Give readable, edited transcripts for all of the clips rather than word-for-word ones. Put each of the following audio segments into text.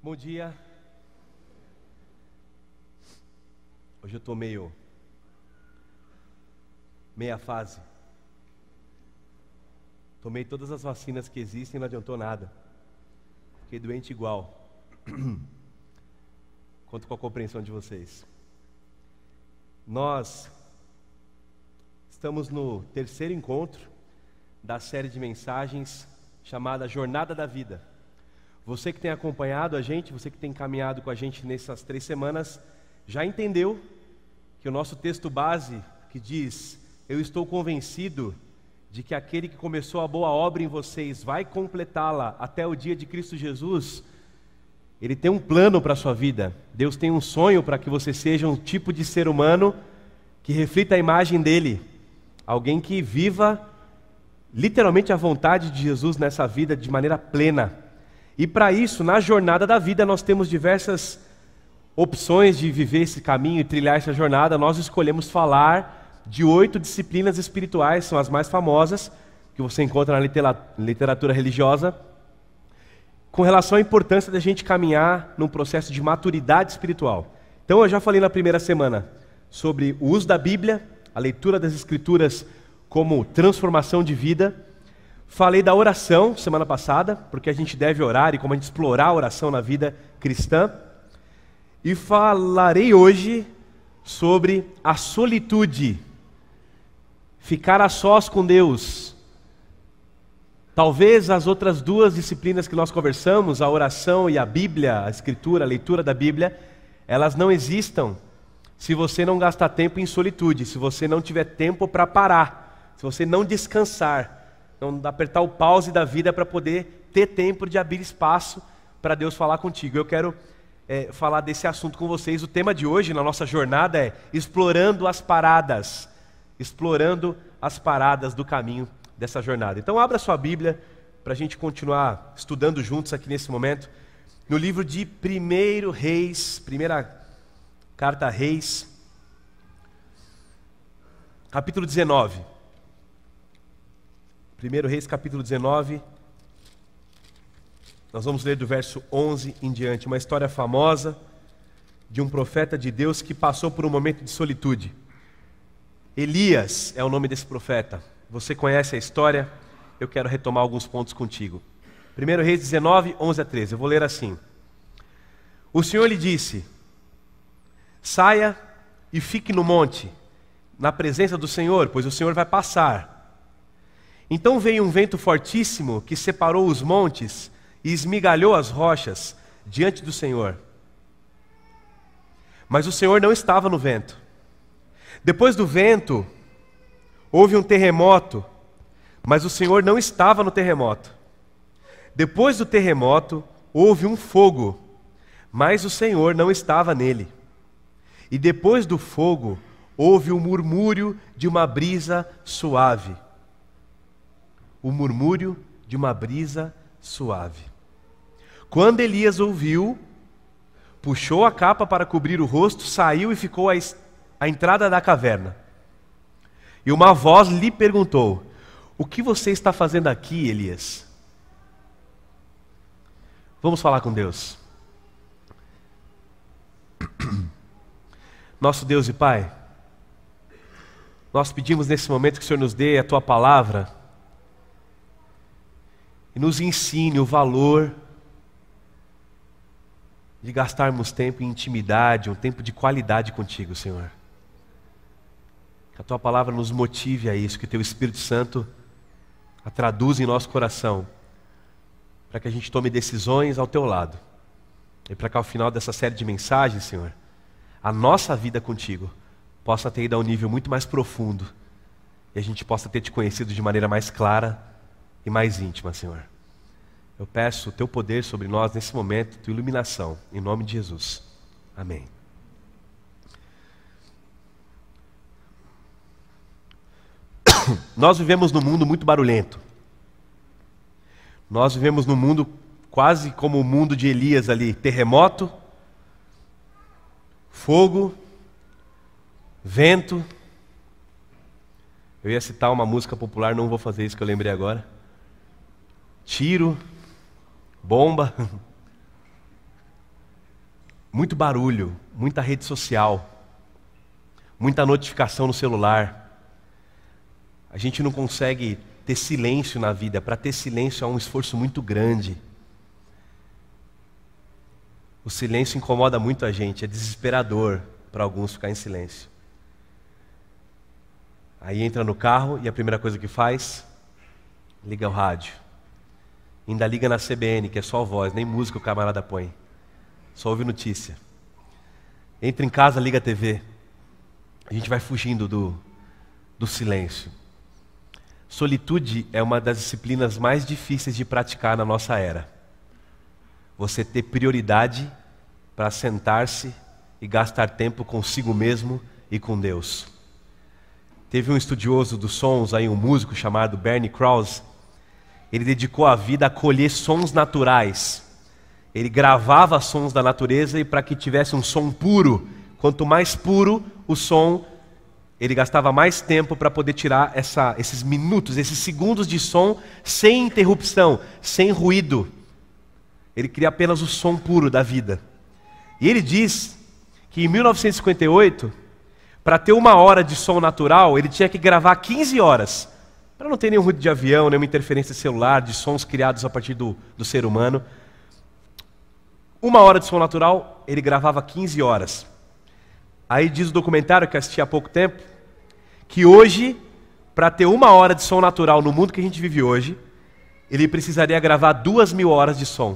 Bom dia. Hoje eu tô meia fase. Tomei todas as vacinas que existem e não adiantou nada. Fiquei doente igual. Conto com a compreensão de vocês. Nós estamos no terceiro encontro da série de mensagens chamada Jornada da Vida. Você que tem acompanhado a gente, você que tem caminhado com a gente nessas 3 semanas, já entendeu que o nosso texto base, que diz: eu estou convencido de que aquele que começou a boa obra em vocês vai completá-la até o dia de Cristo Jesus. Ele tem um plano para a sua vida. Deus tem um sonho para que você seja um tipo de ser humano que reflita a imagem dele. Alguém que viva literalmente a vontade de Jesus nessa vida de maneira plena. E para isso, na jornada da vida, nós temos diversas opções de viver esse caminho e trilhar essa jornada. Nós escolhemos falar de 8 disciplinas espirituais, são as mais famosas, que você encontra na literatura religiosa, com relação à importância da gente caminhar num processo de maturidade espiritual. Então eu já falei na primeira semana sobre o uso da Bíblia, a leitura das Escrituras como transformação de vida. Falei da oração semana passada, porque a gente deve orar e como a gente explorar a oração na vida cristã. E falarei hoje sobre a solitude, ficar a sós com Deus. Talvez as outras 2 disciplinas que nós conversamos, a oração e a Bíblia, a Escritura, a leitura da Bíblia, elas não existam se você não gastar tempo em solitude, se você não tiver tempo para parar, se você não descansar. Não apertar o pause da vida para poder ter tempo de abrir espaço para Deus falar contigo. Eu quero falar desse assunto com vocês. O tema de hoje na nossa jornada é explorando as paradas do caminho dessa jornada. Então abra sua Bíblia para a gente continuar estudando juntos aqui nesse momento. No livro de 1 Reis, primeira carta a Reis, capítulo 19. 1 Reis capítulo 19, nós vamos ler do verso 11 em diante, uma história famosa de um profeta de Deus que passou por um momento de solitude. Elias é o nome desse profeta. Você conhece a história? Eu quero retomar alguns pontos contigo. 1 Reis 19, 11 a 13, eu vou ler assim. O Senhor lhe disse: saia e fique no monte, na presença do Senhor, pois o Senhor vai passar. Então veio um vento fortíssimo que separou os montes e esmigalhou as rochas diante do Senhor. Mas o Senhor não estava no vento. Depois do vento, houve um terremoto, mas o Senhor não estava no terremoto. Depois do terremoto, houve um fogo, mas o Senhor não estava nele. E depois do fogo, houve o murmúrio de uma brisa suave. O murmúrio de uma brisa suave. Quando Elias ouviu, puxou a capa para cobrir o rosto, saiu e ficou à entrada da caverna. E uma voz lhe perguntou: o que você está fazendo aqui, Elias? Vamos falar com Deus. Nosso Deus e Pai, nós pedimos nesse momento que o Senhor nos dê a Tua palavra e nos ensine o valor de gastarmos tempo em intimidade, um tempo de qualidade contigo, Senhor. Que a Tua palavra nos motive a isso, que Teu Espírito Santo a traduza em nosso coração, para que a gente tome decisões ao Teu lado. E para que ao final dessa série de mensagens, Senhor, a nossa vida contigo possa ter ido a um nível muito mais profundo e a gente possa ter Te conhecido de maneira mais clara e mais íntima, Senhor. Eu peço o Teu poder sobre nós nesse momento, Tua iluminação, em nome de Jesus. Amém. Nós vivemos num mundo muito barulhento. Nós vivemos num mundo quase como o mundo de Elias ali. Terremoto, fogo, vento. Eu ia citar uma música popular, não vou fazer isso que eu lembrei agora. Tiro, bomba. muito barulho, muita rede social, muita notificação no celular. A gente não consegue ter silêncio na vida. Para ter silêncio é um esforço muito grande. O silêncio incomoda muito a gente, é desesperador para alguns ficar em silêncio. Aí entra no carro e a primeira coisa que faz, liga o rádio. Ainda liga na CBN, que é só voz, nem música o camarada põe. Só ouve notícia. Entra em casa, liga a TV. A gente vai fugindo do silêncio. Solitude é uma das disciplinas mais difíceis de praticar na nossa era. Você ter prioridade para sentar-se e gastar tempo consigo mesmo e com Deus. Teve um estudioso dos sons, aí, um músico chamado Bernie Krause. Ele dedicou a vida a colher sons naturais. Ele gravava sons da natureza e para que tivesse um som puro, quanto mais puro o som, ele gastava mais tempo para poder tirar esses minutos, esses segundos de som sem interrupção, sem ruído. Ele queria apenas o som puro da vida. E ele diz que em 1958, para ter 1 hora de som natural, ele tinha que gravar 15 horas. Para não ter nenhum ruído de avião, nenhuma interferência celular, de sons criados a partir do ser humano. 1 hora de som natural, ele gravava 15 horas. Aí diz o documentário que eu assisti há pouco tempo, que hoje, para ter 1 hora de som natural no mundo que a gente vive hoje, ele precisaria gravar 2.000 horas de som.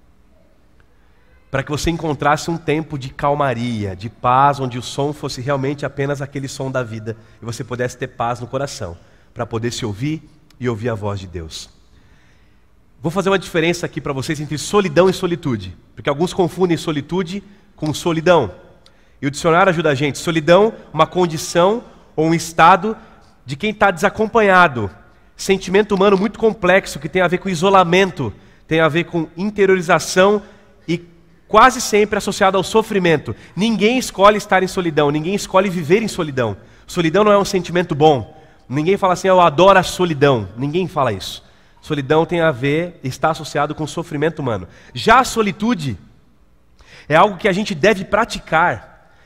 Para que você encontrasse um tempo de calmaria, de paz, onde o som fosse realmente apenas aquele som da vida, e você pudesse ter paz no coração, para poder se ouvir e ouvir a voz de Deus. Vou fazer uma diferença aqui para vocês entre solidão e solitude, porque alguns confundem solitude com solidão. E o dicionário ajuda a gente. Solidão, uma condição ou um estado de quem está desacompanhado. Sentimento humano muito complexo, que tem a ver com isolamento, tem a ver com interiorização e quase sempre associado ao sofrimento. Ninguém escolhe estar em solidão, ninguém escolhe viver em solidão. Solidão não é um sentimento bom. Ninguém fala assim, eu adoro a solidão. Ninguém fala isso. Solidão tem a ver, está associado com sofrimento humano. Já a solitude é algo que a gente deve praticar.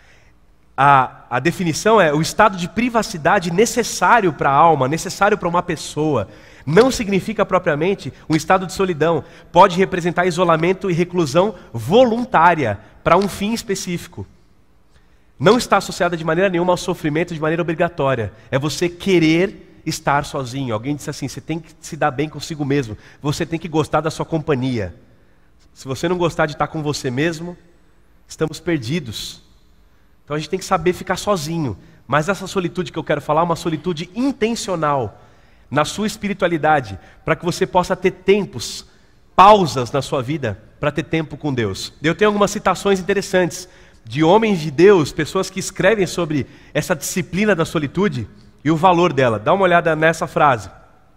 A definição é o estado de privacidade necessário para a alma, necessário para uma pessoa. Não significa propriamente um estado de solidão. Pode representar isolamento e reclusão voluntária para um fim específico. Não está associada de maneira nenhuma ao sofrimento de maneira obrigatória. É você querer estar sozinho. Alguém disse assim, você tem que se dar bem consigo mesmo. Você tem que gostar da sua companhia. Se você não gostar de estar com você mesmo, estamos perdidos. Então a gente tem que saber ficar sozinho. Mas essa solitude que eu quero falar é uma solitude intencional na sua espiritualidade, para que você possa ter tempos, pausas na sua vida, para ter tempo com Deus. Eu tenho algumas citações interessantes de homens de Deus, pessoas que escrevem sobre essa disciplina da solitude e o valor dela. Dá uma olhada nessa frase.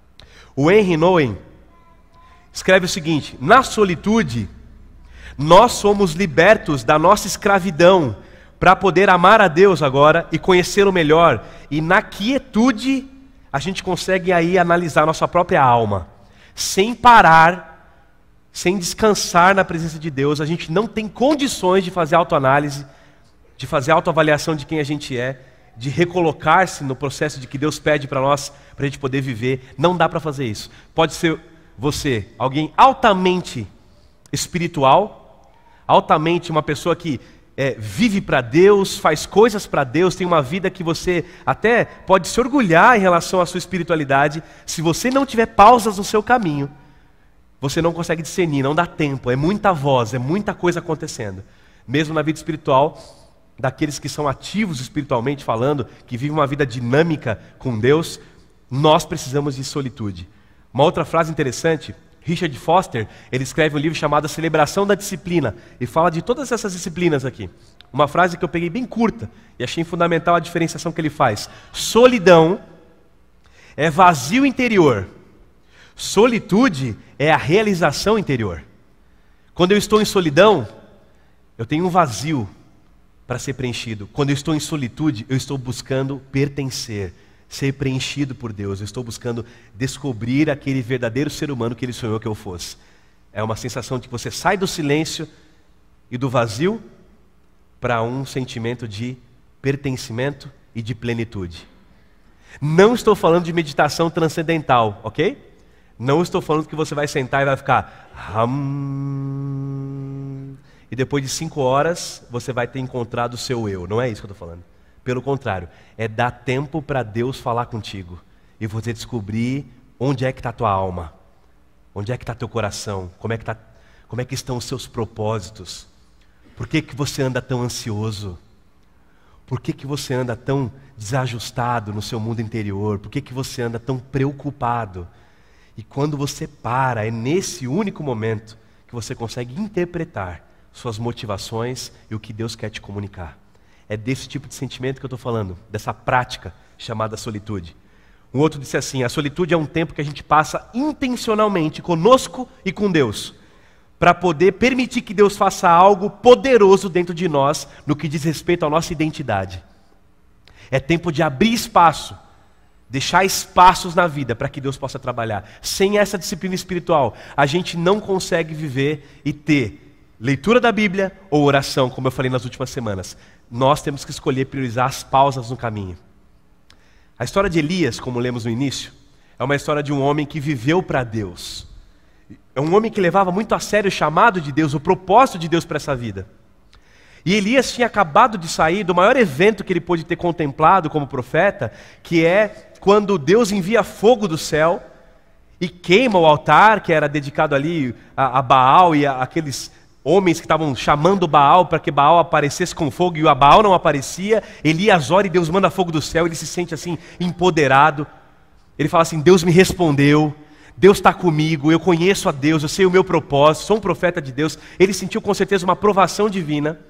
O Henry Nouwen escreve o seguinte: na solitude, nós somos libertos da nossa escravidão para poder amar a Deus agora e conhecê-lo melhor. E na quietude, a gente consegue aí analisar nossa própria alma. Sem parar, sem descansar na presença de Deus, a gente não tem condições de fazer autoanálise, de fazer autoavaliação de quem a gente é, de recolocar-se no processo de que Deus pede para nós, para a gente poder viver. Não dá para fazer isso. Pode ser você, alguém altamente espiritual, altamente uma pessoa que vive para Deus, faz coisas para Deus, tem uma vida que você até pode se orgulhar em relação à sua espiritualidade. Se você não tiver pausas no seu caminho, você não consegue discernir, não dá tempo, é muita voz, é muita coisa acontecendo. Mesmo na vida espiritual, daqueles que são ativos espiritualmente falando, que vivem uma vida dinâmica com Deus, nós precisamos de solitude. Uma outra frase interessante, Richard Foster, ele escreve um livro chamado A Celebração da Disciplina, e fala de todas essas disciplinas aqui. Uma frase que eu peguei bem curta, e achei fundamental a diferenciação que ele faz. Solidão é vazio interior. Solitude é a realização interior. Quando eu estou em solidão, eu tenho um vazio para ser preenchido. Quando eu estou em solitude, eu estou buscando pertencer, ser preenchido por Deus. Eu estou buscando descobrir aquele verdadeiro ser humano que Ele sonhou que eu fosse. É uma sensação de que você sai do silêncio e do vazio para um sentimento de pertencimento e de plenitude. Não estou falando de meditação transcendental, ok? Não estou falando que você vai sentar e vai ficar... E depois de 5 horas, você vai ter encontrado o seu eu. Não é isso que eu estou falando. Pelo contrário, é dar tempo para Deus falar contigo. E você descobrir onde é que está a tua alma. Onde é que está teu coração. Como é que estão os seus propósitos. Por que você anda tão ansioso? Por que você anda tão desajustado no seu mundo interior? Por que você anda tão preocupado? E quando você para, é nesse único momento que você consegue interpretar suas motivações e o que Deus quer te comunicar. É desse tipo de sentimento que eu estou falando, dessa prática chamada solitude. Um outro disse assim: a solitude é um tempo que a gente passa intencionalmente conosco e com Deus, para poder permitir que Deus faça algo poderoso dentro de nós, no que diz respeito à nossa identidade. É tempo de abrir espaço, deixar espaços na vida para que Deus possa trabalhar. Sem essa disciplina espiritual, a gente não consegue viver e ter leitura da Bíblia ou oração, como eu falei nas últimas semanas. Nós temos que escolher priorizar as pausas no caminho. A história de Elias, como lemos no início, é uma história de um homem que viveu para Deus. É um homem que levava muito a sério o chamado de Deus, o propósito de Deus para essa vida. E Elias tinha acabado de sair do maior evento que ele pôde ter contemplado como profeta, que é quando Deus envia fogo do céu e queima o altar, que era dedicado ali a Baal e aqueles homens que estavam chamando Baal para que Baal aparecesse com fogo, e o Baal não aparecia. Elias ora e Deus manda fogo do céu, ele se sente assim empoderado. Ele fala assim: Deus me respondeu, Deus está comigo, eu conheço a Deus, eu sei o meu propósito, sou um profeta de Deus. Ele sentiu com certeza uma aprovação divina.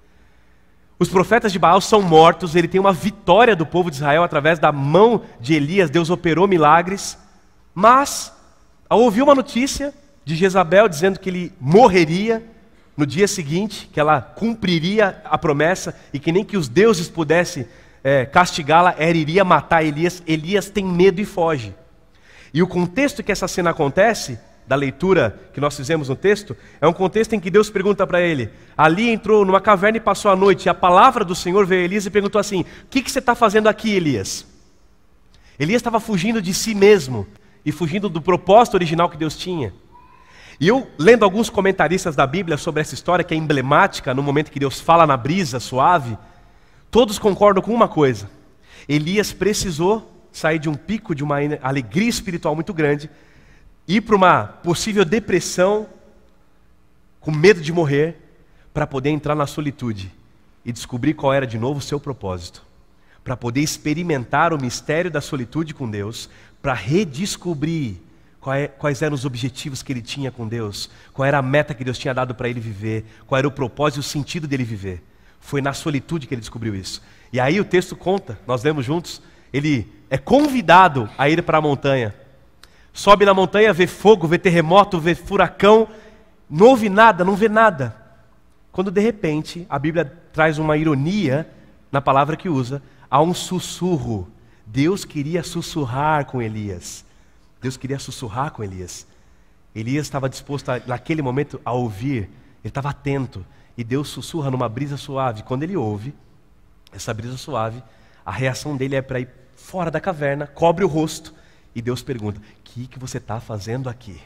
Os profetas de Baal são mortos, ele tem uma vitória do povo de Israel através da mão de Elias, Deus operou milagres. Mas, ao ouvir uma notícia de Jezabel dizendo que ele morreria no dia seguinte, que ela cumpriria a promessa e que nem que os deuses pudessem castigá-la, ela iria matar Elias, Elias tem medo e foge. E o contexto que essa cena acontece, da leitura que nós fizemos no texto, é um contexto em que Deus pergunta para ele. Ali entrou numa caverna e passou a noite, e a palavra do Senhor veio a Elias e perguntou assim: o que você está fazendo aqui, Elias? Elias estava fugindo de si mesmo e fugindo do propósito original que Deus tinha. E eu, lendo alguns comentaristas da Bíblia sobre essa história, que é emblemática, no momento que Deus fala na brisa suave, todos concordam com uma coisa: Elias precisou sair de um pico de uma alegria espiritual muito grande, ir para uma possível depressão, com medo de morrer, para poder entrar na solitude e descobrir qual era de novo o seu propósito, para poder experimentar o mistério da solitude com Deus, para redescobrir quais eram os objetivos que ele tinha com Deus, qual era a meta que Deus tinha dado para ele viver, qual era o propósito e o sentido dele viver. Foi na solitude que ele descobriu isso. E aí o texto conta, nós lemos juntos, ele é convidado a ir para a montanha. Sobe na montanha, vê fogo, vê terremoto, vê furacão, não ouve nada, não vê nada. Quando de repente a Bíblia traz uma ironia na palavra que usa, há um sussurro. Deus queria sussurrar com Elias. Deus queria sussurrar com Elias. Elias estava disposto naquele momento a ouvir, ele estava atento. E Deus sussurra numa brisa suave. Quando ele ouve essa brisa suave, a reação dele é para ir fora da caverna, cobre o rosto, e Deus pergunta: o que você está fazendo aqui?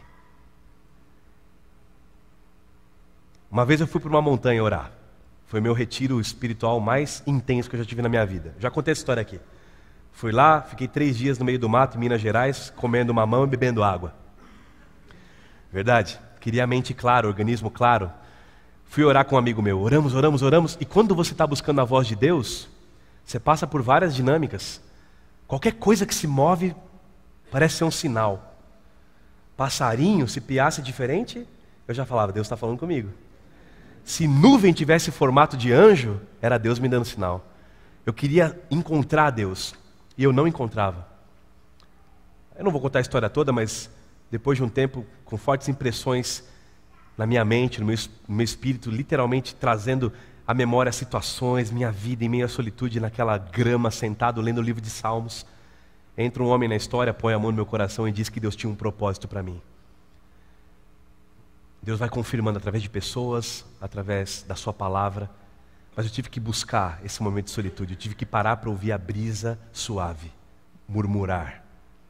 Uma vez eu fui para uma montanha orar. Foi o meu retiro espiritual mais intenso que eu já tive na minha vida. Já contei essa história aqui. Fui lá, fiquei 3 dias no meio do mato, em Minas Gerais, comendo mamão e bebendo água. Verdade? Queria a mente clara, organismo claro. Fui orar com um amigo meu. Oramos, oramos, oramos. E quando você está buscando a voz de Deus, você passa por várias dinâmicas. Qualquer coisa que se move parece ser um sinal. Passarinho, se piasse diferente, eu já falava: Deus está falando comigo. Se nuvem tivesse formato de anjo, era Deus me dando sinal. Eu queria encontrar Deus. E eu não encontrava. Eu não vou contar a história toda, mas depois de um tempo, com fortes impressões na minha mente, no meu espírito, literalmente trazendo à memória situações, minha vida em meio à solitude, naquela grama, sentado, lendo o livro de Salmos, entra um homem na história, põe a mão no meu coração e diz que Deus tinha um propósito para mim. Deus vai confirmando através de pessoas, através da sua palavra, Mas eu tive que buscar esse momento de solitude. Eu tive que parar para ouvir a brisa suave, murmurar.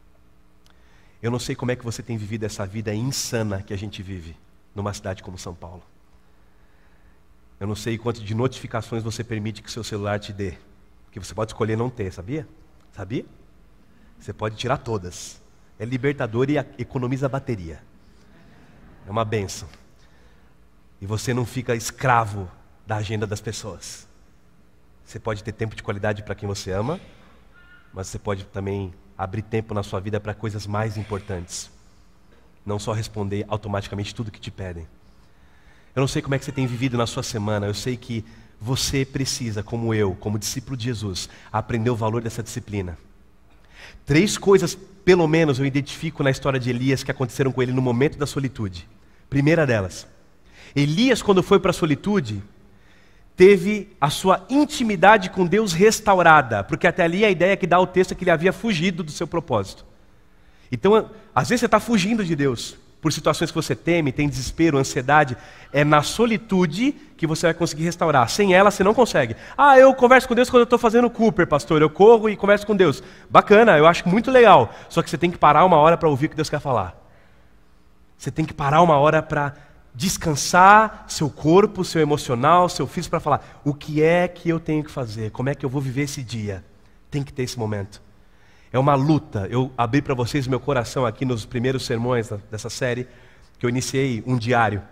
Eu não sei como é que você tem vivido essa vida insana que a gente vive numa cidade como São Paulo. Eu não sei quanto de notificações você permite que seu celular te dê. Porque você pode escolher não ter, sabia? Sabia? Você pode tirar todas. É libertador e economiza a bateria. É uma bênção. E você não fica escravo da agenda das pessoas. Você pode ter tempo de qualidade para quem você ama, mas você pode também abrir tempo na sua vida para coisas mais importantes. Não só responder automaticamente tudo que te pedem. Eu não sei como é que você tem vivido na sua semana. Eu sei que você precisa, como eu, como discípulo de Jesus, aprender o valor dessa disciplina. 3 coisas, pelo menos, eu identifico na história de Elias que aconteceram com ele no momento da solitude. Primeira delas, Elias, quando foi para a solitude, teve a sua intimidade com Deus restaurada, porque até ali a ideia que dá o texto é que ele havia fugido do seu propósito. Então, às vezes você está fugindo de Deus, por situações que você teme, tem desespero, ansiedade. É na solitude que você vai conseguir restaurar. Sem ela você não consegue. Eu converso com Deus quando eu estou fazendo Cooper, pastor. Eu corro e converso com Deus. Bacana, eu acho muito legal. Só que você tem que parar uma hora para ouvir o que Deus quer falar. Você tem que parar uma hora para descansar seu corpo, seu emocional, seu físico, para falar: o que é que eu tenho que fazer? Como é que eu vou viver esse dia? Tem que ter esse momento. É uma luta. Eu abri para vocês meu coração aqui nos primeiros sermões dessa série, que eu iniciei um diário.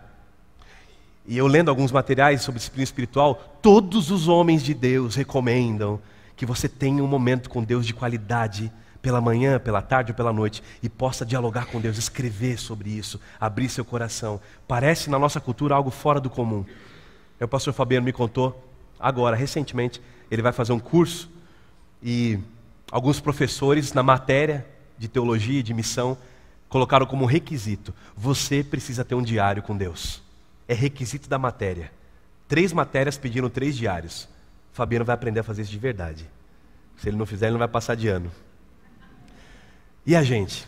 E eu lendo alguns materiais sobre disciplina espiritual, todos os homens de Deus recomendam que você tenha um momento com Deus de qualidade, pela manhã, pela tarde ou pela noite, e possa dialogar com Deus, escrever sobre isso, abrir seu coração. Parece na nossa cultura algo fora do comum. O pastor Fabiano me contou agora, recentemente, ele vai fazer um curso e alguns professores na matéria de teologia e de missão colocaram como requisito: você precisa ter um diário com Deus. É requisito da matéria. 3 matérias pediram 3 diários. O Fabiano vai aprender a fazer isso de verdade. Se ele não fizer, ele não vai passar de ano. E a gente?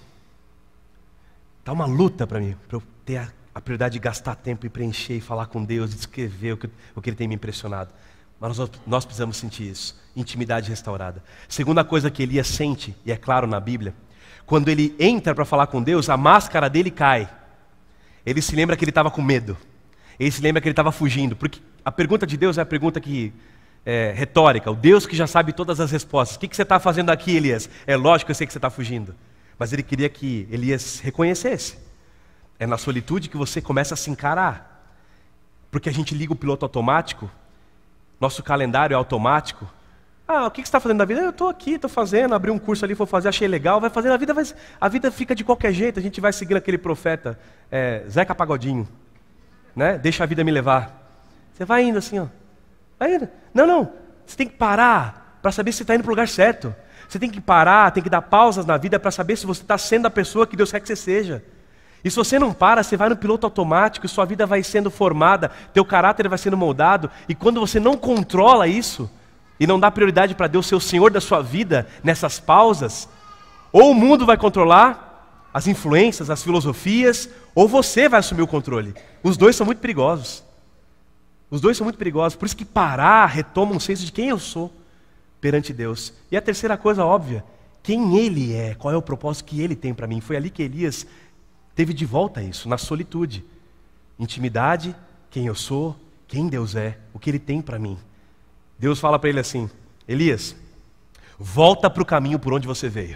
Está uma luta para mim, para eu ter a prioridade de gastar tempo e preencher e falar com Deus, e escrever o que Ele tem me impressionado. Mas nós precisamos sentir isso, intimidade restaurada. Segunda coisa que Elias sente, e é claro na Bíblia, quando ele entra para falar com Deus, a máscara dele cai. Ele se lembra que ele estava com medo. Ele se lembra que ele estava fugindo. Porque a pergunta de Deus é a pergunta que é retórica. O Deus que já sabe todas as respostas. O que você está fazendo aqui, Elias? É lógico que eu sei que você está fugindo. Mas ele queria que Elias reconhecesse. É na solitude que você começa a se encarar. Porque a gente liga o piloto automático. Nosso calendário é automático. O que você está fazendo na vida? Eu estou aqui, estou fazendo, abri um curso ali, vou fazer, achei legal, vai fazendo. A vida fica de qualquer jeito, a gente vai seguindo aquele profeta, Zeca Pagodinho. Né? Deixa a vida me levar. Você vai indo assim, ó. Vai indo. Não, você tem que parar para saber se você está indo para o lugar certo. Você tem que parar, tem que dar pausas na vida para saber se você está sendo a pessoa que Deus quer que você seja. E se você não para, você vai no piloto automático, e sua vida vai sendo formada, teu caráter vai sendo moldado, e quando você não controla isso, e não dá prioridade para Deus ser o Senhor da sua vida, nessas pausas, ou o mundo vai controlar as influências, as filosofias, ou você vai assumir o controle. Os dois são muito perigosos. Os dois são muito perigosos, por isso que parar retoma um senso de quem eu sou perante Deus. E a terceira coisa óbvia, quem Ele é, qual é o propósito que Ele tem para mim. Foi ali que Elias teve de volta isso, na solitude. Intimidade, quem eu sou, quem Deus é, o que Ele tem para mim. Deus fala para ele assim: Elias, volta para o caminho por onde você veio.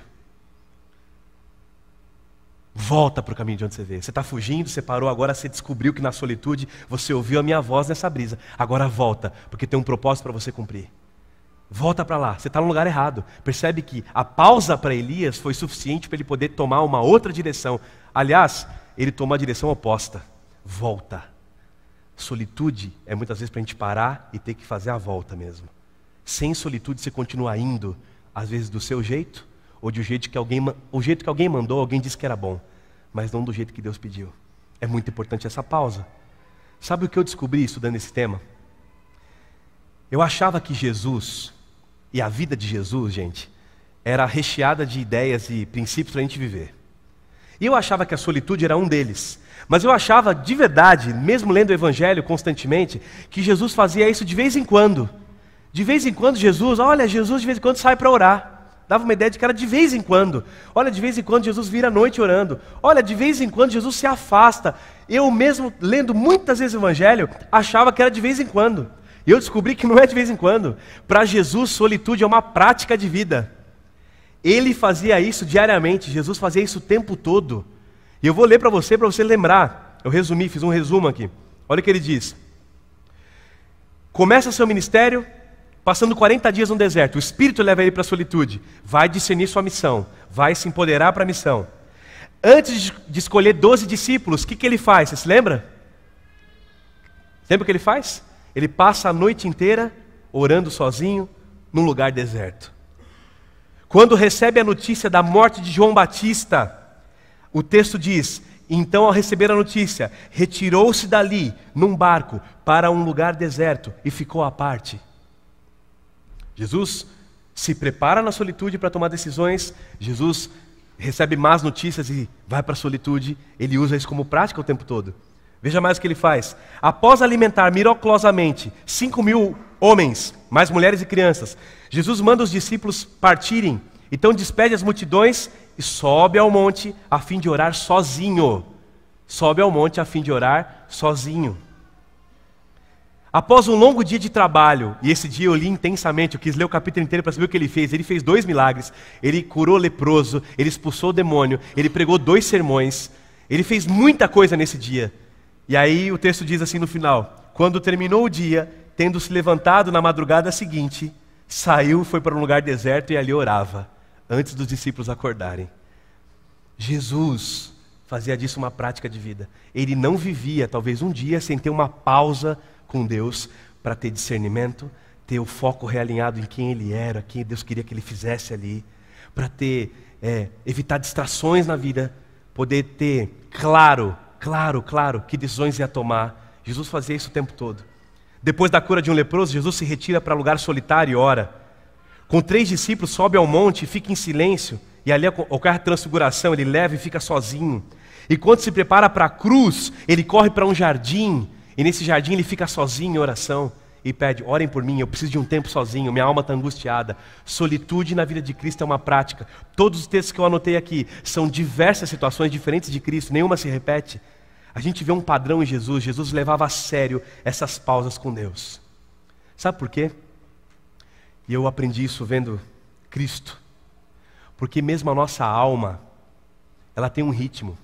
Volta para o caminho de onde você veio. Você está fugindo, você parou, agora você descobriu que na solitude você ouviu a minha voz nessa brisa. Agora volta, porque tem um propósito para você cumprir. Volta para lá, você está no lugar errado. Percebe que a pausa para Elias foi suficiente para ele poder tomar uma outra direção. Aliás, ele tomou a direção oposta. Volta. Solitude é muitas vezes para a gente parar e ter que fazer a volta mesmo. Sem solitude você continua indo, às vezes do seu jeito, ou do jeito que alguém mandou, alguém disse que era bom, mas não do jeito que Deus pediu. É muito importante essa pausa. Sabe o que eu descobri estudando esse tema? Eu achava que Jesus, e a vida de Jesus, gente, era recheada de ideias e princípios para a gente viver. E eu achava que a solitude era um deles. Mas eu achava de verdade, mesmo lendo o Evangelho constantemente, que Jesus fazia isso de vez em quando. De vez em quando Jesus de vez em quando sai para orar. Dava uma ideia de que era de vez em quando. Olha, de vez em quando Jesus vira à noite orando. Olha, de vez em quando Jesus se afasta. Eu mesmo, lendo muitas vezes o Evangelho, achava que era de vez em quando. E eu descobri que não é de vez em quando. Para Jesus, solitude é uma prática de vida. Ele fazia isso diariamente. Jesus fazia isso o tempo todo. E eu vou ler para você lembrar. Eu resumi, fiz um resumo aqui. Olha o que ele diz. Começa seu ministério passando 40 dias no deserto. O Espírito leva ele para a solitude. Vai discernir sua missão. Vai se empoderar para a missão. Antes de escolher 12 discípulos, o que ele faz? Você se lembra? Lembra o que ele faz? Ele passa a noite inteira orando sozinho num lugar deserto. Quando recebe a notícia da morte de João Batista, o texto diz: então, ao receber a notícia, retirou-se dali num barco para um lugar deserto e ficou à parte. Jesus se prepara na solitude para tomar decisões. Jesus recebe más notícias e vai para a solitude. Ele usa isso como prática o tempo todo. Veja mais o que ele faz. Após alimentar miraculosamente 5.000 homens, mais mulheres e crianças, Jesus manda os discípulos partirem. Então despede as multidões e sobe ao monte a fim de orar sozinho. Sobe ao monte a fim de orar sozinho. Após um longo dia de trabalho, e esse dia eu li intensamente, eu quis ler o capítulo inteiro para saber o que ele fez. Ele fez 2 milagres, ele curou leproso, ele expulsou o demônio, ele pregou 2 sermões, ele fez muita coisa nesse dia. E aí o texto diz assim no final: quando terminou o dia, tendo se levantado na madrugada seguinte, saiu, foi para um lugar deserto e ali orava, antes dos discípulos acordarem. Jesus fazia disso uma prática de vida. Ele não vivia talvez um dia sem ter uma pausa com Deus, para ter discernimento, ter o foco realinhado em quem Ele era, quem Deus queria que Ele fizesse ali, para ter, evitar distrações na vida, poder ter claro que decisões ia tomar. Jesus fazia isso o tempo todo. Depois da cura de um leproso, Jesus se retira para lugar solitário e ora. Com 3 discípulos, sobe ao monte e fica em silêncio, e ali ocorre a transfiguração, ele leva e fica sozinho. E quando se prepara para a cruz, ele corre para um jardim, e nesse jardim ele fica sozinho em oração e pede: orem por mim, eu preciso de um tempo sozinho, minha alma está angustiada. Solitude na vida de Cristo é uma prática. Todos os textos que eu anotei aqui são diversas situações diferentes de Cristo, nenhuma se repete. A gente vê um padrão em Jesus. Jesus levava a sério essas pausas com Deus. Sabe por quê? E eu aprendi isso vendo Cristo. Porque mesmo a nossa alma, ela tem um ritmo.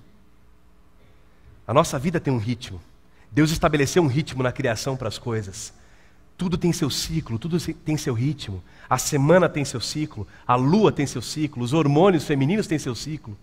A nossa vida tem um ritmo. Deus estabeleceu um ritmo na criação para as coisas. Tudo tem seu ciclo, tudo tem seu ritmo. A semana tem seu ciclo, a lua tem seu ciclo, os hormônios femininos têm seu ciclo.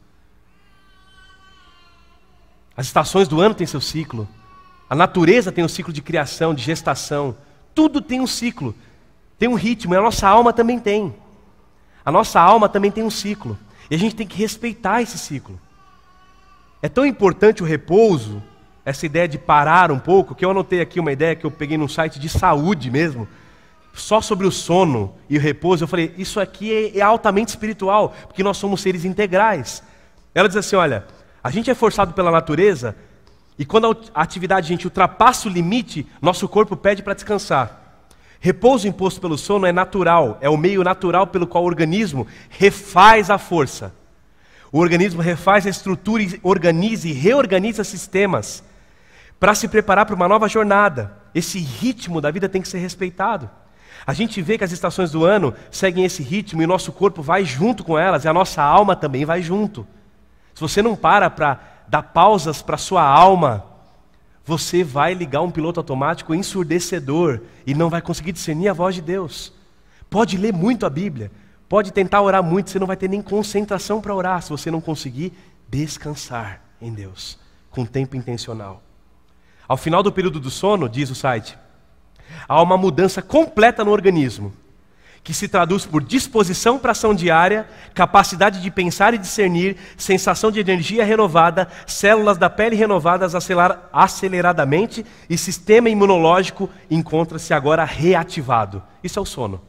As estações do ano têm seu ciclo. A natureza tem um ciclo de criação, de gestação. Tudo tem um ciclo, tem um ritmo, e a nossa alma também tem. A nossa alma também tem um ciclo. E a gente tem que respeitar esse ciclo. É tão importante o repouso, essa ideia de parar um pouco, que eu anotei aqui uma ideia que eu peguei num site de saúde mesmo, só sobre o sono e o repouso. Eu falei, isso aqui é altamente espiritual, porque nós somos seres integrais. Ela diz assim, olha, a gente é forçado pela natureza, e quando a atividade a gente ultrapassa o limite, nosso corpo pede para descansar. Repouso imposto pelo sono é natural, é o meio natural pelo qual o organismo refaz a força. O organismo refaz a estrutura, organiza e reorganiza sistemas para se preparar para uma nova jornada. Esse ritmo da vida tem que ser respeitado. A gente vê que as estações do ano seguem esse ritmo e o nosso corpo vai junto com elas e a nossa alma também vai junto. Se você não para dar pausas para a sua alma, você vai ligar um piloto automático ensurdecedor e não vai conseguir discernir a voz de Deus. Pode ler muito a Bíblia, pode tentar orar muito, você não vai ter nem concentração para orar se você não conseguir descansar em Deus, com tempo intencional. Ao final do período do sono, diz o site, há uma mudança completa no organismo, que se traduz por disposição para ação diária, capacidade de pensar e discernir, sensação de energia renovada, células da pele renovadas aceleradamente e sistema imunológico encontra-se agora reativado. Isso é o sono.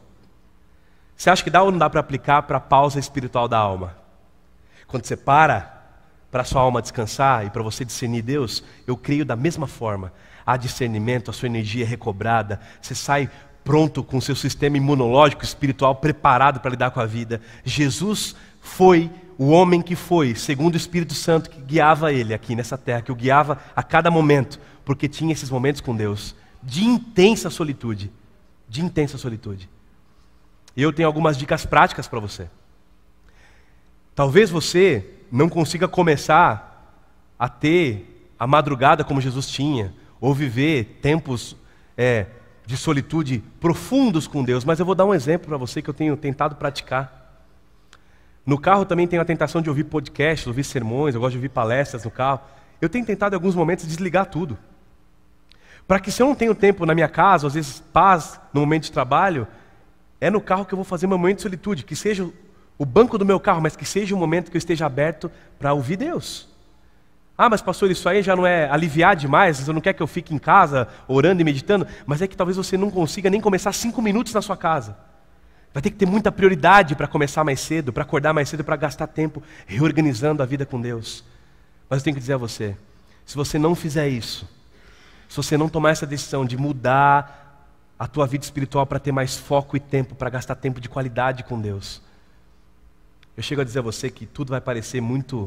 Você acha que dá ou não dá para aplicar para a pausa espiritual da alma? Quando você para para a sua alma descansar e para você discernir Deus, eu creio da mesma forma. Há discernimento, a sua energia é recobrada, você sai pronto com o seu sistema imunológico, espiritual, preparado para lidar com a vida. Jesus foi o homem que foi, segundo o Espírito Santo que guiava ele aqui nessa terra, que o guiava a cada momento, porque tinha esses momentos com Deus, de intensa solitude. De intensa solitude. E eu tenho algumas dicas práticas para você. Talvez você não consiga começar a ter a madrugada como Jesus tinha, ou viver tempos de solitude profundos com Deus, mas eu vou dar um exemplo para você que eu tenho tentado praticar. No carro também tenho a tentação de ouvir podcasts, ouvir sermões, eu gosto de ouvir palestras no carro. Eu tenho tentado em alguns momentos desligar tudo. Para que se eu não tenho tempo na minha casa, às vezes paz no momento de trabalho, é no carro que eu vou fazer meu momento de solitude, que seja o banco do meu carro, mas que seja o momento que eu esteja aberto para ouvir Deus. Ah, mas pastor, isso aí já não é aliviar demais? Você não quer que eu fique em casa orando e meditando? Mas é que talvez você não consiga nem começar 5 minutos na sua casa. Vai ter que ter muita prioridade para começar mais cedo, para acordar mais cedo, para gastar tempo reorganizando a vida com Deus. Mas eu tenho que dizer a você, se você não fizer isso, se você não tomar essa decisão de mudar a tua vida espiritual para ter mais foco e tempo, para gastar tempo de qualidade com Deus, eu chego a dizer a você que tudo vai parecer muito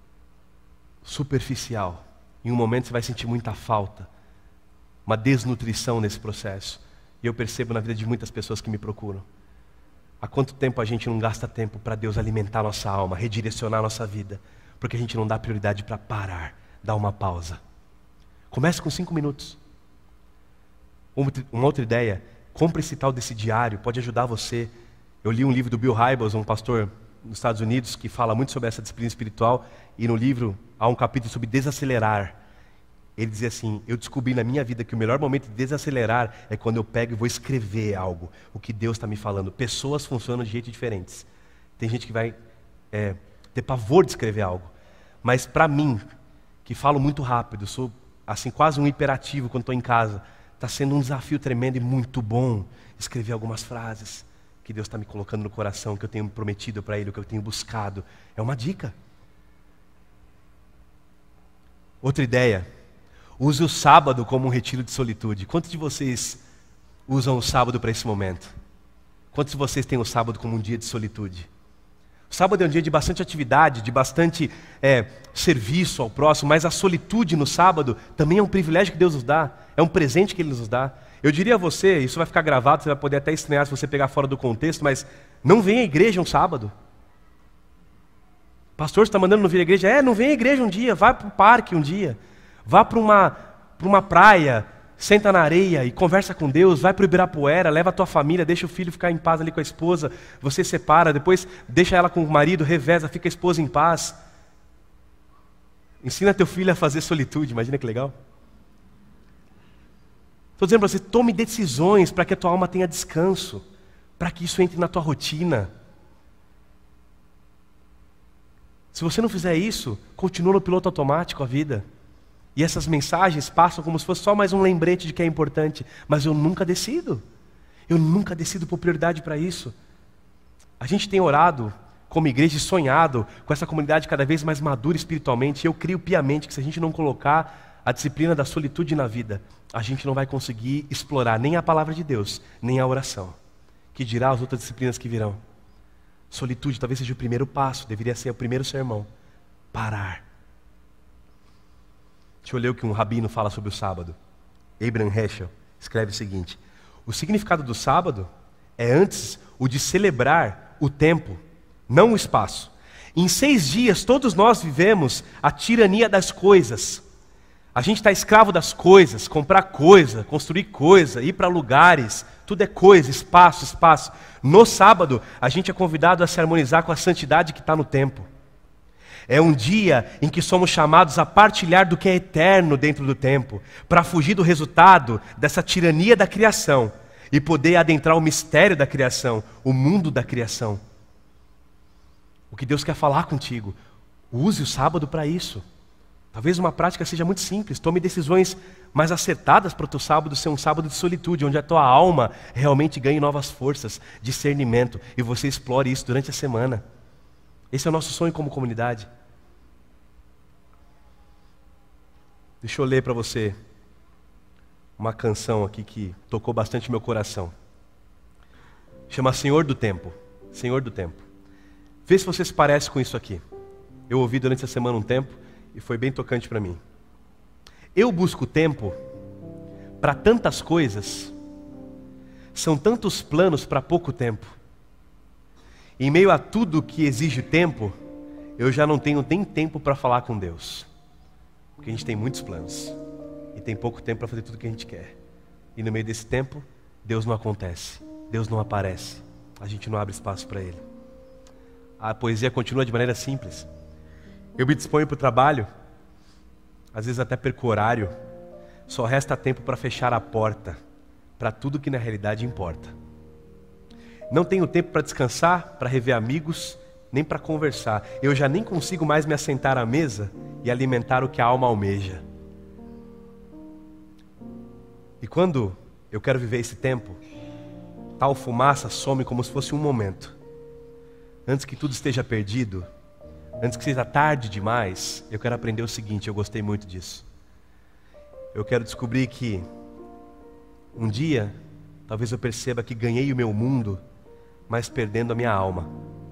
superficial. Em um momento você vai sentir muita falta, uma desnutrição nesse processo. E eu percebo na vida de muitas pessoas que me procuram. Há quanto tempo a gente não gasta tempo para Deus alimentar nossa alma, redirecionar nossa vida, porque a gente não dá prioridade para parar, dar uma pausa. Comece com 5 minutos. Uma outra ideia, compre esse tal desse diário, pode ajudar você. Eu li um livro do Bill Hybels, um pastor nos Estados Unidos, que fala muito sobre essa disciplina espiritual, e no livro há um capítulo sobre desacelerar. Ele dizia assim, eu descobri na minha vida que o melhor momento de desacelerar é quando eu pego e vou escrever algo, o que Deus está me falando. Pessoas funcionam de jeitos diferentes. Tem gente que vai ter pavor de escrever algo. Mas para mim, que falo muito rápido, sou assim quase um hiperativo quando estou em casa, está sendo um desafio tremendo e muito bom escrever algumas frases que Deus está me colocando no coração, que eu tenho prometido para Ele, o que eu tenho buscado. É uma dica. Outra ideia, use o sábado como um retiro de solitude. Quantos de vocês usam o sábado para esse momento? Quantos de vocês têm o sábado como um dia de solitude? O sábado é um dia de bastante atividade, de bastante serviço ao próximo, mas a solitude no sábado também é um privilégio que Deus nos dá, é um presente que Ele nos dá. Eu diria a você, isso vai ficar gravado, você vai poder até estranhar se você pegar fora do contexto, mas não venha à igreja um sábado. Pastor, você está mandando não vir à igreja? Não venha à igreja um dia, vá para o parque um dia, vá para uma praia, senta na areia e conversa com Deus, vai para o Ibirapuera, leva a tua família, deixa o filho ficar em paz ali com a esposa, você separa, depois deixa ela com o marido, reveza, fica a esposa em paz. Ensina teu filho a fazer solitude, imagina que legal. Estou dizendo para você, tome decisões para que a tua alma tenha descanso, para que isso entre na tua rotina. Se você não fizer isso, continua no piloto automático a vida. E essas mensagens passam como se fosse só mais um lembrete de que é importante. Mas eu nunca decido. Eu nunca decido por prioridade para isso. A gente tem orado como igreja e sonhado com essa comunidade cada vez mais madura espiritualmente. E eu creio piamente que se a gente não colocar a disciplina da solitude na vida, a gente não vai conseguir explorar nem a palavra de Deus, nem a oração. Que dirá as outras disciplinas que virão. Solitude talvez seja o primeiro passo, deveria ser o primeiro sermão. Parar. Deixa eu ler o que um rabino fala sobre o sábado. Abraham Heschel escreve o seguinte: o significado do sábado é antes o de celebrar o tempo, não o espaço. Em 6 dias todos nós vivemos a tirania das coisas. A gente está escravo das coisas, comprar coisa, construir coisa, ir para lugares, tudo é coisa, espaço, espaço. No sábado, a gente é convidado a se harmonizar com a santidade que está no tempo. É um dia em que somos chamados a partilhar do que é eterno dentro do tempo, para fugir do resultado dessa tirania da criação e poder adentrar o mistério da criação, o mundo da criação. O que Deus quer falar contigo, use o sábado para isso. Talvez uma prática seja muito simples, tome decisões mais acertadas para o teu sábado ser um sábado de solitude, onde a tua alma realmente ganhe novas forças, discernimento, e você explore isso durante a semana. Esse é o nosso sonho como comunidade. Deixa eu ler para você uma canção aqui que tocou bastante meu coração. Chama Senhor do Tempo. Senhor do Tempo. Vê se você se parece com isso aqui. Eu ouvi durante essa semana um tempo e foi bem tocante para mim. Eu busco tempo para tantas coisas, são tantos planos para pouco tempo. Em meio a tudo que exige tempo, eu já não tenho nem tempo para falar com Deus. Porque a gente tem muitos planos e tem pouco tempo para fazer tudo que a gente quer. E no meio desse tempo, Deus não acontece, Deus não aparece, a gente não abre espaço para Ele. A poesia continua de maneira simples. Eu me disponho para o trabalho, às vezes até perco horário, só resta tempo para fechar a porta para tudo que na realidade importa. Não tenho tempo para descansar, para rever amigos, nem para conversar. Eu já nem consigo mais me assentar à mesa e alimentar o que a alma almeja. E quando eu quero viver esse tempo, tal fumaça some como se fosse um momento. Antes que tudo esteja perdido, antes que seja tarde demais, eu quero aprender o seguinte, eu gostei muito disso. Eu quero descobrir que um dia, talvez eu perceba que ganhei o meu mundo, mas perdendo a minha alma.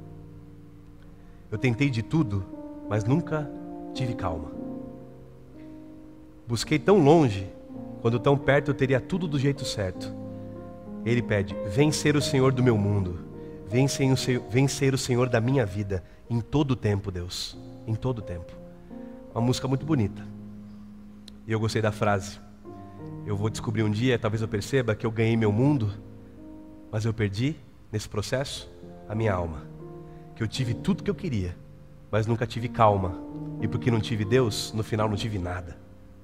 Eu tentei de tudo, mas nunca tive calma. Busquei tão longe, quando tão perto eu teria tudo do jeito certo. Ele pede, vem ser o Senhor do meu mundo, vem ser o Senhor da minha vida, em todo o tempo, Deus, em todo o tempo. Uma música muito bonita. E eu gostei da frase. Eu vou descobrir um dia, talvez eu perceba que eu ganhei meu mundo, mas eu perdi, nesse processo, a minha alma. Que eu tive tudo que eu queria, mas nunca tive calma. E porque não tive Deus, no final não tive nada.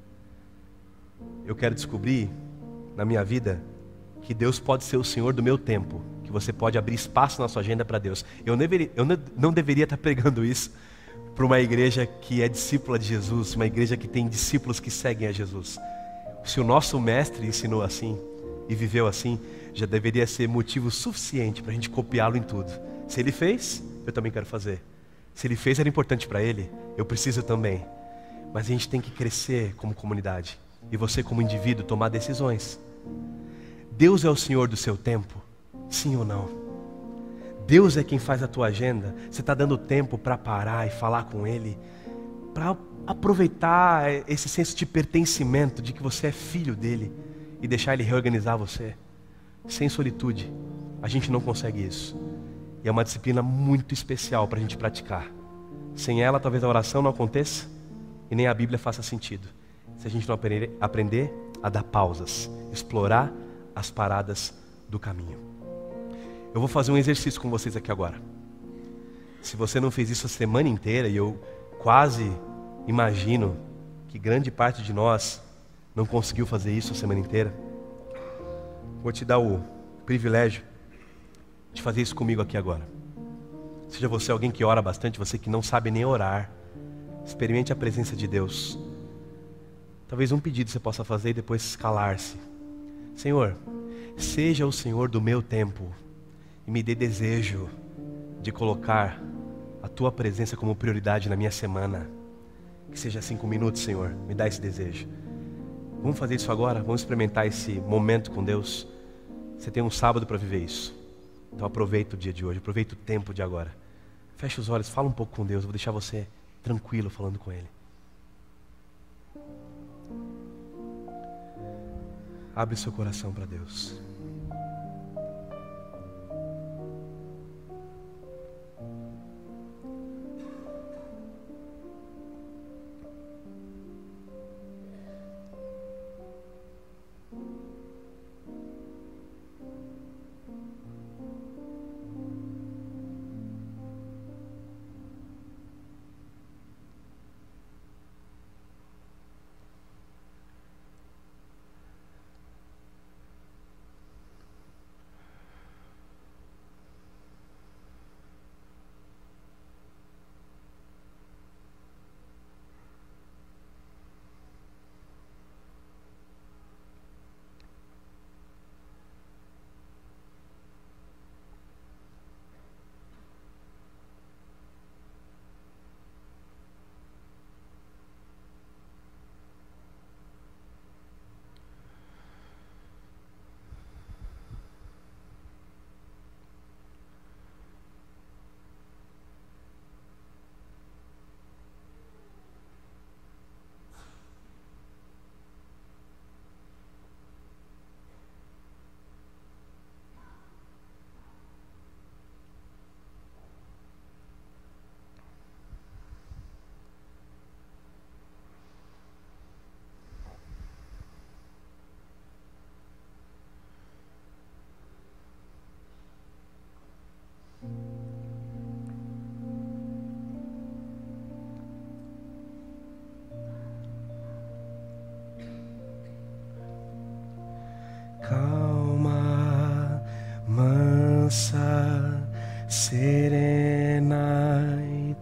Eu quero descobrir, na minha vida, que Deus pode ser o Senhor do meu tempo. Que você pode abrir espaço na sua agenda para Deus. Eu não deveria estar pregando isso para uma igreja que é discípula de Jesus, uma igreja que tem discípulos que seguem a Jesus. Se o nosso mestre ensinou assim e viveu assim, já deveria ser motivo suficiente para a gente copiá-lo em tudo. Se ele fez, eu também quero fazer. Se ele fez, era importante para ele, eu preciso também. Mas a gente tem que crescer como comunidade e você como indivíduo tomar decisões. Deus é o Senhor do seu tempo? Sim ou não? Deus é quem faz a tua agenda? Você está dando tempo para parar e falar com Ele? Para aproveitar esse senso de pertencimento, de que você é filho dEle e deixar Ele reorganizar você? Sem solitude, a gente não consegue isso. E é uma disciplina muito especial para a gente praticar. Sem ela, talvez a oração não aconteça e nem a Bíblia faça sentido. Se a gente não aprender a dar pausas, explorar as paradas do caminho. Eu vou fazer um exercício com vocês aqui agora. Se você não fez isso a semana inteira, e eu quase imagino que grande parte de nós não conseguiu fazer isso a semana inteira, vou te dar o privilégio de fazer isso comigo aqui agora. Seja você alguém que ora bastante, você que não sabe nem orar, experimente a presença de Deus. Talvez um pedido você possa fazer e depois calar-se. Senhor, seja o Senhor do meu tempo e me dê desejo de colocar a Tua presença como prioridade na minha semana. Que seja 5 minutos, Senhor, me dá esse desejo. Vamos fazer isso agora? Vamos experimentar esse momento com Deus? Você tem um sábado para viver isso. Então aproveita o dia de hoje, aproveita o tempo de agora. Fecha os olhos, fala um pouco com Deus, eu vou deixar você tranquilo falando com Ele. Abre seu coração para Deus.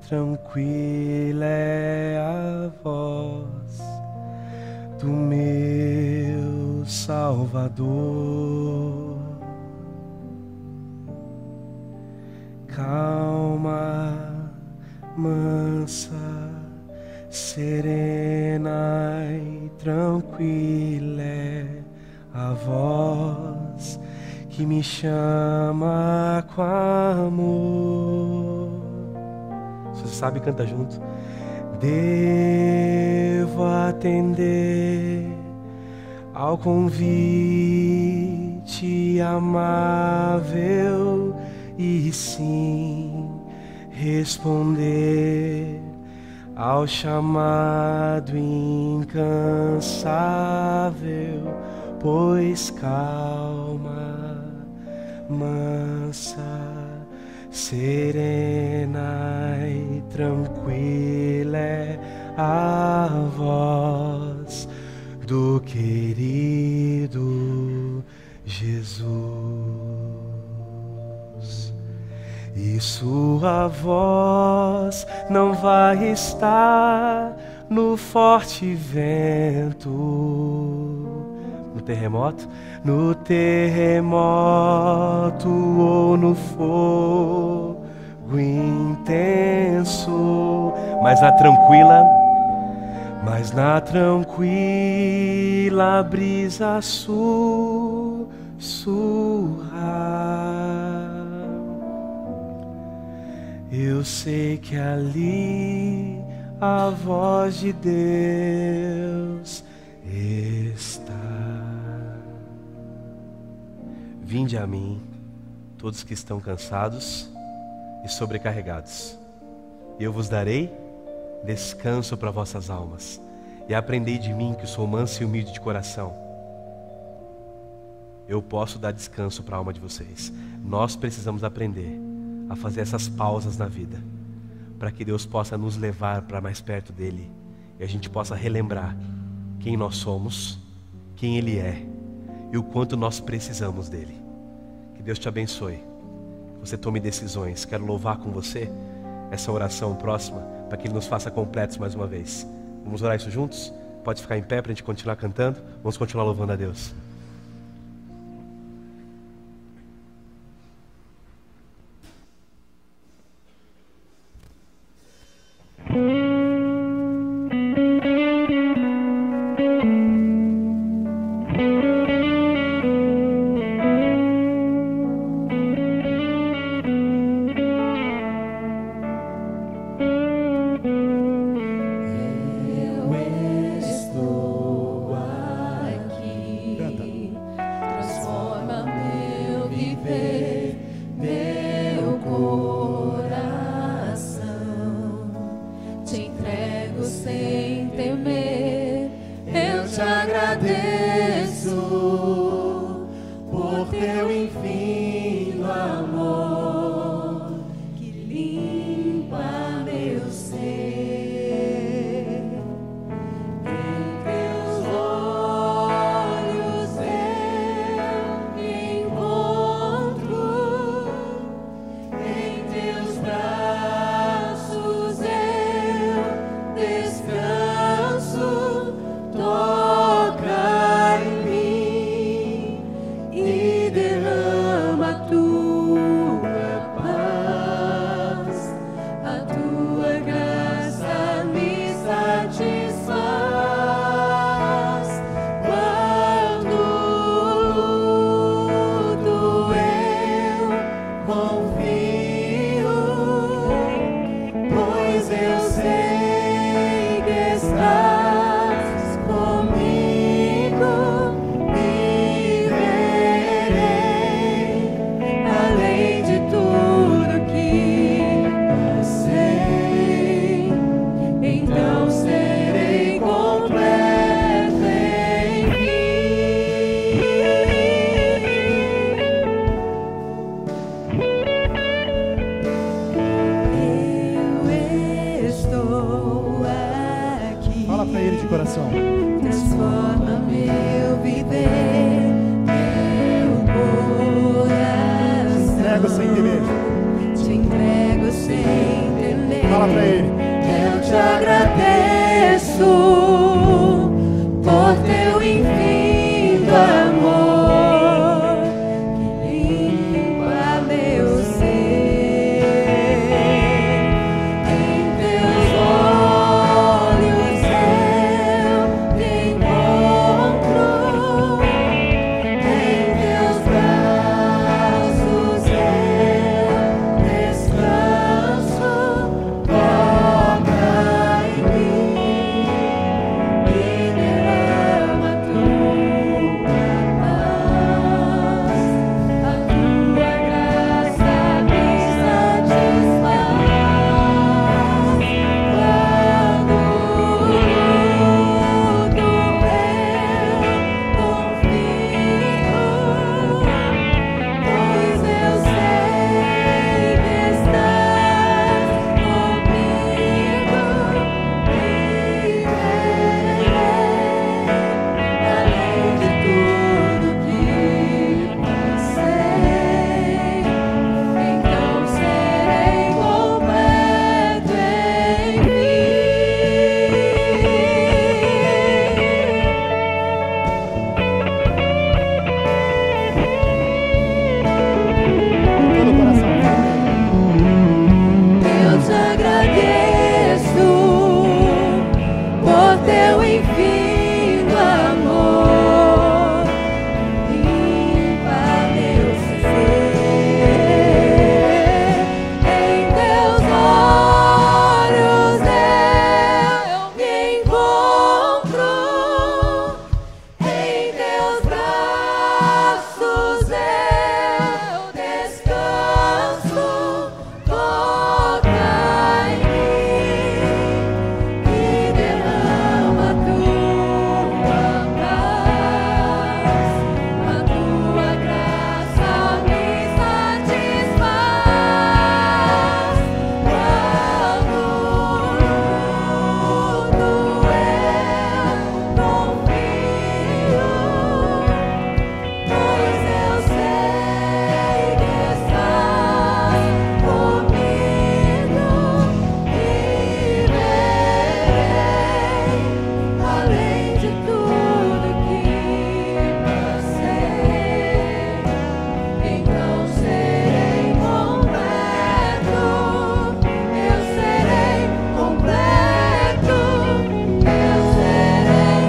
tranquila é a voz do meu Salvador. Calma, mansa, serena e tranquila é a voz que me chama com amor. Se você sabe, canta junto. Devo atender ao convite amável e sim responder ao chamado incansável, pois calma, mansa, serena e tranquila é a voz do querido Jesus. E sua voz não vai estar no forte vento, no terremoto ou no fogo intenso, mas na tranquila brisa sussurrar. Eu sei que ali a voz de Deus está. Vinde a mim, todos que estão cansados e sobrecarregados, e eu vos darei descanso para vossas almas. E aprendei de mim, que sou manso e humilde de coração. Eu posso dar descanso para a alma de vocês. Nós precisamos aprender a fazer essas pausas na vida, para que Deus possa nos levar para mais perto dEle, e a gente possa relembrar quem nós somos, quem Ele é, e o quanto nós precisamos dEle. Que Deus te abençoe, que você tome decisões. Quero louvar com você essa oração próxima, para que Ele nos faça completos mais uma vez. Vamos orar isso juntos? Pode ficar em pé para a gente continuar cantando. Vamos continuar louvando a Deus. Fala pra Ele. Eu te agradeço por teu infinito amor que limpa meu ser. Em teus olhos eu te encontro, em teus braços eu descanso. Toca em mim e derrama tua paz, a tua graça me satisfaz. Quando luto eu confio, pois eu sei que estás comigo e além de tudo que passei, então serei completo em mim. Todo o coração. Eu te agradeço por teu infinito amor, limpa meu ser. Em teus olhos eu me encontro, em teus braços eu descanso. Toca em mim e derrama tua paz, a tua graça me satisfaz. Quando luto eu confio, pois eu sei que estás comigo e verei além de tudo que passei, então serei completo, eu serei completo, eu serei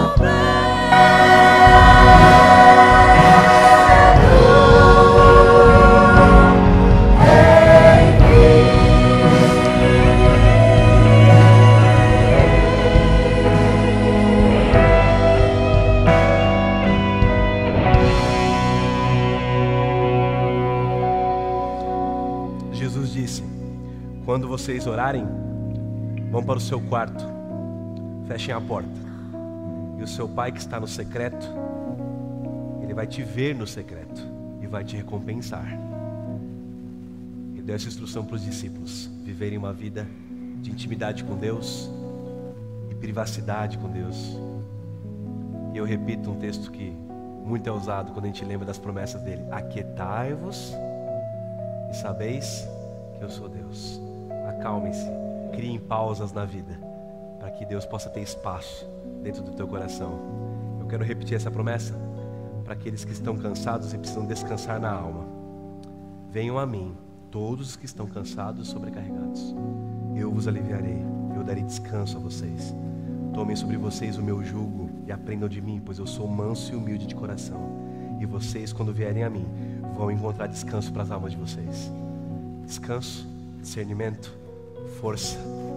Jesus disse: quando vocês orarem, vão para o seu quarto, fechem a porta, e o seu pai que está no secreto, ele vai te ver no secreto e vai te recompensar. Ele deu essa instrução para os discípulos, viverem uma vida de intimidade com Deus e privacidade com Deus. E eu repito um texto que muito é usado quando a gente lembra das promessas dele: aquietai-vos e sabeis que eu sou Deus. Acalmem-se, criem pausas na vida, para que Deus possa ter espaço dentro do teu coração. Eu quero repetir essa promessa para aqueles que estão cansados e precisam descansar na alma. Venham a mim, todos os que estão cansados e sobrecarregados, eu vos aliviarei, eu darei descanso a vocês. Tomem sobre vocês o meu jugo e aprendam de mim, pois eu sou manso e humilde de coração. E vocês, quando vierem a mim, vão encontrar descanso para as almas de vocês. Descanso, discernimento, força.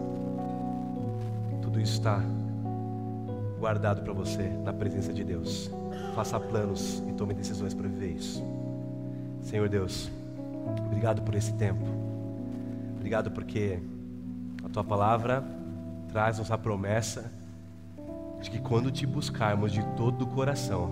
Tudo isso está guardado para você na presença de Deus. Faça planos e tome decisões para viver isso. Senhor Deus, obrigado por esse tempo. Obrigado porque a Tua palavra traz-nos a promessa de que quando Te buscarmos de todo o coração,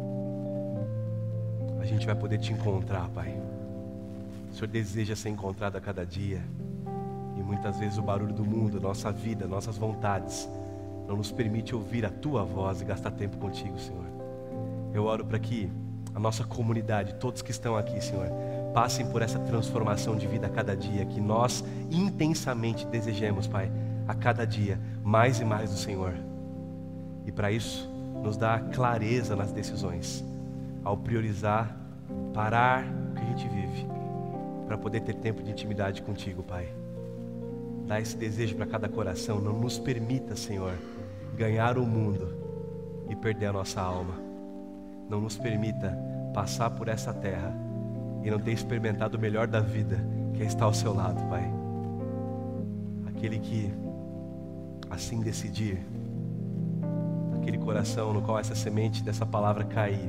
a gente vai poder Te encontrar, Pai. O Senhor deseja ser encontrado a cada dia. E muitas vezes o barulho do mundo, nossa vida, nossas vontades, não nos permite ouvir a Tua voz e gastar tempo contigo, Senhor. Eu oro para que a nossa comunidade, todos que estão aqui, Senhor, passem por essa transformação de vida a cada dia, que nós intensamente desejemos, Pai, a cada dia, mais e mais do Senhor. E para isso, nos dá clareza nas decisões, ao priorizar, parar o que a gente vive, para poder ter tempo de intimidade contigo, Pai. Dá esse desejo para cada coração. Não nos permita, Senhor, ganhar o mundo e perder a nossa alma. Não nos permita passar por essa terra e não ter experimentado o melhor da vida, que é estar ao seu lado, Pai. Aquele que assim decidir, aquele coração no qual essa semente dessa palavra cair,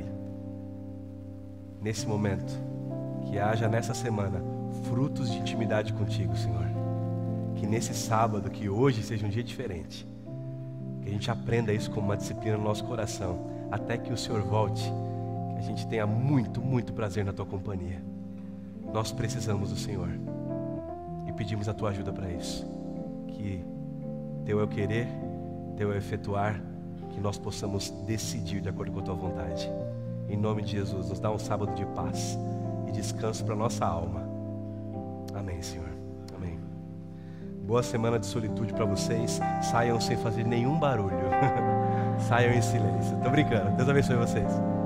nesse momento, que haja nessa semana frutos de intimidade contigo, Senhor. Que nesse sábado, que hoje seja um dia diferente, que a gente aprenda isso como uma disciplina no nosso coração, até que o Senhor volte, que a gente tenha muito, muito prazer na tua companhia. Nós precisamos do Senhor e pedimos a tua ajuda para isso. Que teu é o querer, teu é o efetuar, que nós possamos decidir de acordo com a tua vontade. Em nome de Jesus, nos dá um sábado de paz e descanso para nossa alma. Amém, Senhor. Amém. Boa semana de solitude para vocês. Saiam sem fazer nenhum barulho. Saiam em silêncio. Tô brincando. Deus abençoe vocês.